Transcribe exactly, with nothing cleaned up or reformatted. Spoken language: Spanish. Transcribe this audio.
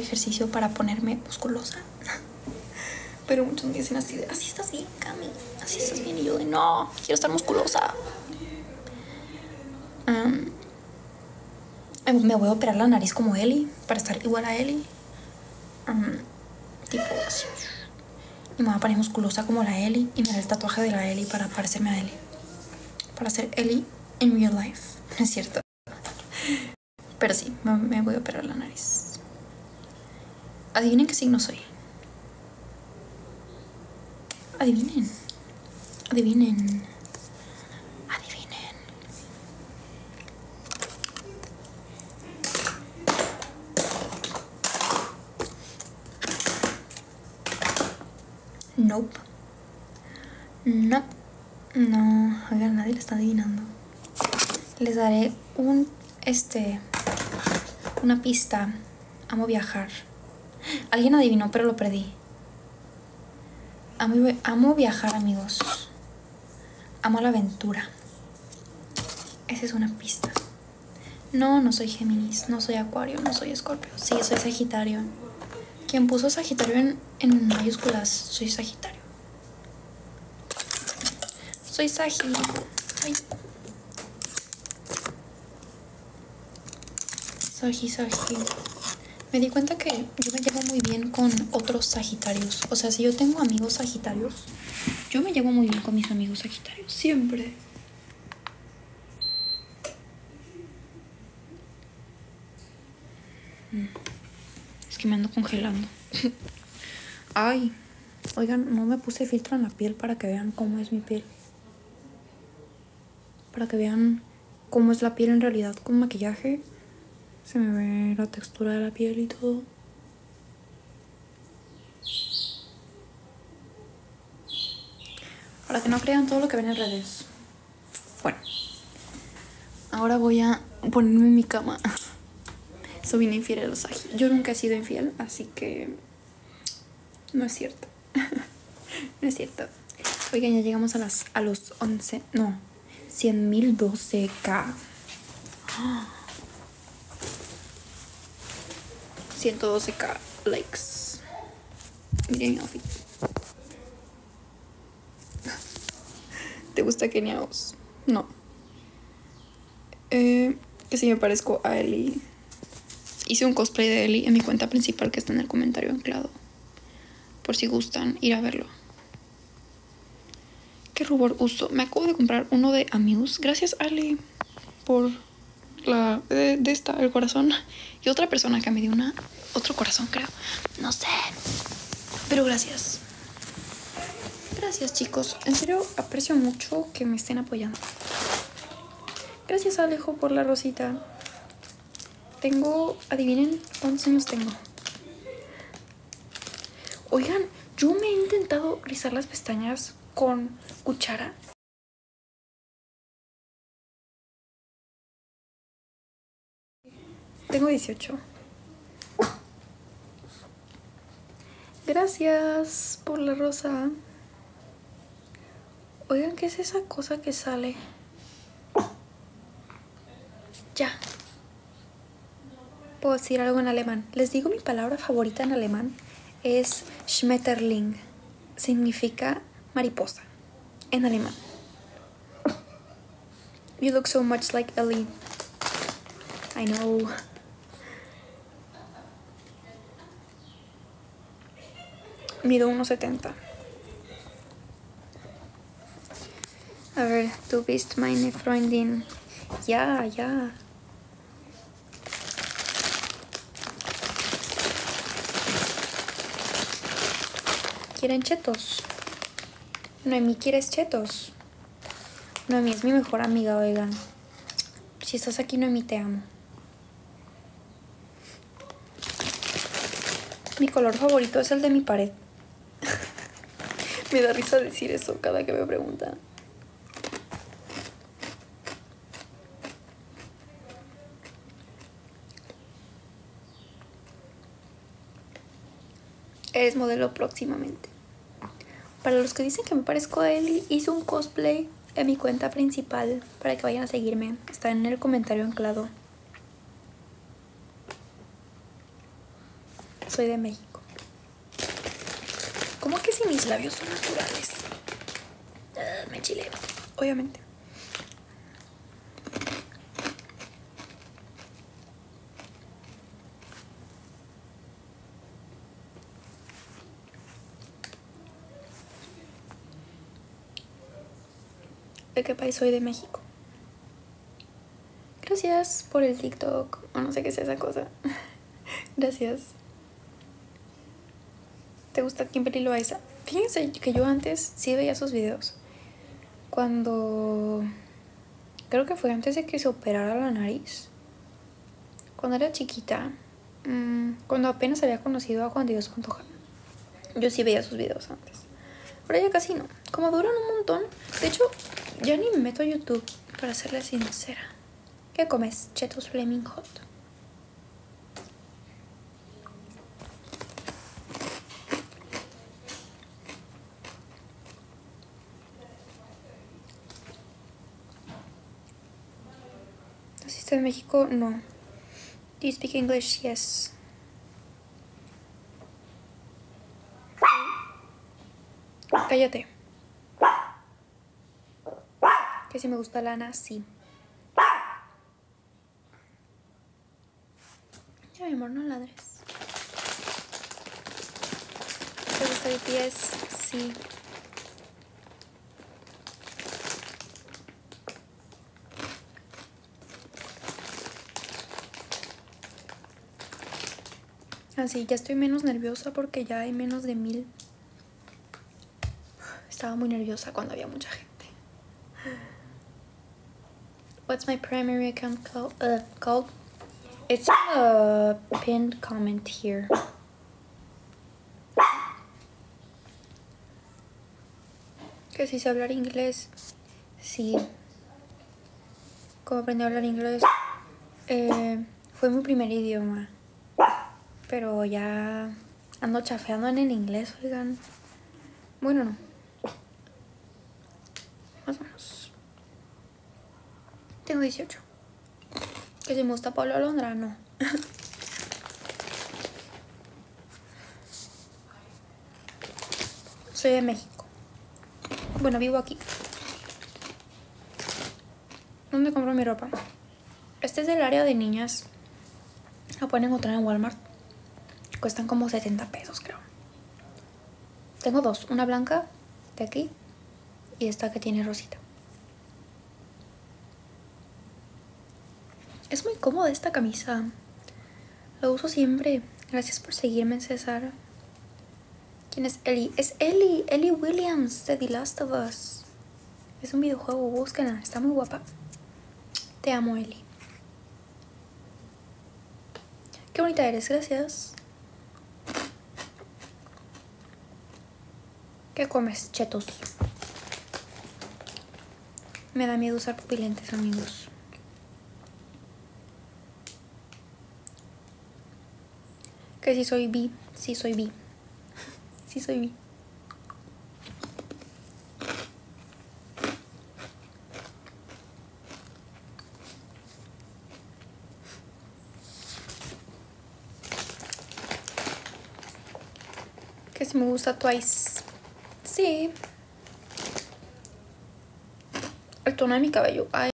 ejercicio para ponerme musculosa. Pero muchos me dicen así de, así estás bien, Cami, así estás bien. Y yo de, no, quiero estar musculosa. Um, me voy a operar la nariz como Ellie, para estar igual a Ellie. Um, tipo así. Y me voy a poner musculosa como la Ellie. Y me haré el tatuaje de la Ellie para parecerme a Ellie. Para ser Ellie in real life. No es cierto. Pero sí, me, me voy a operar la nariz. Adivinen qué signo soy. Adivinen. Adivinen. Adivinen. Nope. Nope. No, oigan, nadie le está adivinando. Les daré un, este, una pista. Amo viajar. Alguien adivinó, pero lo perdí. Amo, amo viajar, amigos. Amo la aventura. Esa es una pista. No, no soy Géminis, no soy Acuario, no soy Escorpio. Sí, soy Sagitario. Quien puso Sagitario en, en mayúsculas, soy Sagitario. Soy Sagi. Ay. Sagi, Sagi. Me di cuenta que yo me llevo muy bien con otros Sagitarios. O sea, si yo tengo amigos Sagitarios, yo me llevo muy bien con mis amigos Sagitarios. Siempre. Es que me ando congelando. Ay. Oigan, no me puse filtro en la piel para que vean cómo es mi piel. Para que vean cómo es la piel en realidad con maquillaje. Se me ve la textura de la piel y todo. Para que no crean todo lo que ven en redes. Bueno. Ahora voy a ponerme en mi cama. Soy bien infiel a los Sagi. Yo nunca he sido infiel, así que... No es cierto. No es cierto. Oigan, ya llegamos a, las, a los once... No. cien mil doce k. ciento doce k likes. Miren mi outfit. ¿Te gusta Kenia Oz? No. Eh, que si me parezco a Ellie. Hice un cosplay de Ellie en mi cuenta principal que está en el comentario anclado. Por si gustan ir a verlo. ¿Qué rubor uso? Me acabo de comprar uno de Amuse. Gracias, Ali, por la de, de esta, el corazón. Y otra persona que me dio una otro corazón, creo. No sé. Pero gracias. Gracias, chicos. En serio, aprecio mucho que me estén apoyando. Gracias, Alejo, por la rosita. Tengo... Adivinen cuántos años tengo. Oigan, yo me he intentado rizar las pestañas con cuchara. Tengo dieciocho. Gracias por la rosa. Oigan, ¿qué es esa cosa que sale? Ya. Puedo decir algo en alemán. Les digo, mi palabra favorita en alemán es Schmetterling. Significa mariposa en alemán. You look so much like Ellie. I know. Mido uno setenta. A ver, du bist meine Freundin. Ya, ya. ¿Quieren chetos? Noemí, ¿quieres chetos? Noemí es mi mejor amiga, oigan. Si estás aquí, Noemí, te amo. Mi color favorito es el de mi pared. Me da risa decir eso cada que me preguntan. Eres modelo próximamente. Para los que dicen que me parezco a Ellie, hice un cosplay en mi cuenta principal para que vayan a seguirme. Está en el comentario anclado. Soy de México. ¿Cómo que si mis labios son naturales? Uh, me chileo, obviamente. ¿De qué país soy? De México. Gracias por el TikTok. O no sé qué es esa cosa. Gracias. ¿Te gusta Kimberly Loaiza? Fíjense que yo antes sí veía sus videos. Cuando... Creo que fue antes de que se operara la nariz. Cuando era chiquita. Mmm, cuando apenas había conocido a Juan Dios Pantoja. Yo sí veía sus videos antes. Ahora ya casi no. Como duran un montón. De hecho, ya ni me meto a YouTube, para serle sincera. ¿Qué comes? Chetos Flaming Hot. ¿Naciste en México? No. Do you speak English? Yes. Cállate. Que si me gusta Lana, sí. Ya, mi amor, no ladres. ¿Te gusta B T S? Sí. Así, ya estoy menos nerviosa porque ya hay menos de mil. Estaba muy nerviosa cuando había mucha gente. What's my primary account called? Uh, called? It's a pinned comment here. Que si sé hablar inglés. Sí. ¿Cómo aprendí a hablar inglés? Eh, fue mi primer idioma. Pero ya ando chafeando en el inglés, oigan. Bueno, no. Más o menos. Tengo dieciocho. Que si me gusta Pablo Alondra, no. Soy de México. Bueno, vivo aquí. ¿Dónde compro mi ropa? Este es del área de niñas. La pueden encontrar en Walmart. Cuestan como setenta pesos, creo. Tengo dos. Una blanca de aquí y esta que tiene rosita. Es muy cómoda esta camisa. La uso siempre. Gracias por seguirme, César. ¿Quién es Ellie? Es Ellie. Ellie Williams de The Last of Us. Es un videojuego. Búsquenla. Está muy guapa. Te amo, Ellie. Qué bonita eres. Gracias. ¿Qué comes? Chetos. Me da miedo usar pupilentes, amigos. Que si soy bi. Sí soy bi. Sí soy bi. Que si me gusta Twice. Sí. El tono de mi cabello. Ay.